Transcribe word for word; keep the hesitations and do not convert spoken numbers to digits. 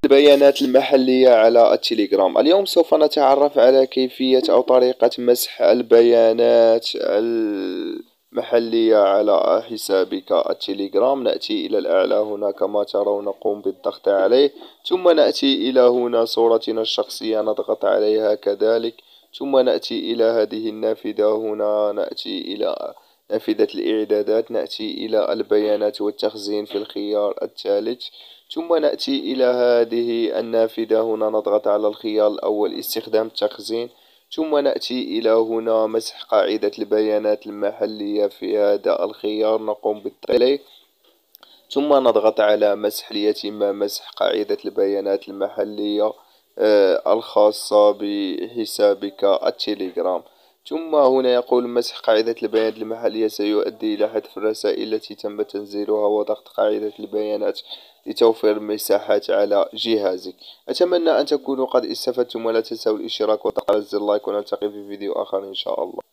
البيانات المحلية على التليجرام. اليوم سوف نتعرف على كيفية أو طريقة مسح البيانات المحلية على حسابك التليجرام. نأتي إلى الأعلى هنا كما ترون، نقوم بالضغط عليه، ثم نأتي إلى هنا صورتنا الشخصية نضغط عليها كذلك، ثم نأتي إلى هذه النافذة هنا، نأتي إلى نافذة الإعدادات، نأتي إلى البيانات والتخزين في الخيار الثالث، ثم نأتي إلى هذه النافذة هنا نضغط على الخيار الأول استخدام التخزين، ثم نأتي إلى هنا مسح قاعدة البيانات المحلية في هذا الخيار، نقوم بالضغط عليه، ثم نضغط على مسح ليتم مسح قاعدة البيانات المحلية آه الخاصة بحسابك التليجرام. ثم هنا يقول مسح قاعدة البيانات المحلية سيؤدي إلى حذف الرسائل التي تم تنزيلها وضغط قاعدة البيانات لتوفير المساحات على جهازك. أتمنى أن تكونوا قد استفدتم، ولا تنسوا الاشتراك وضغط على زر لايك، ونلتقي في فيديو آخر إن شاء الله.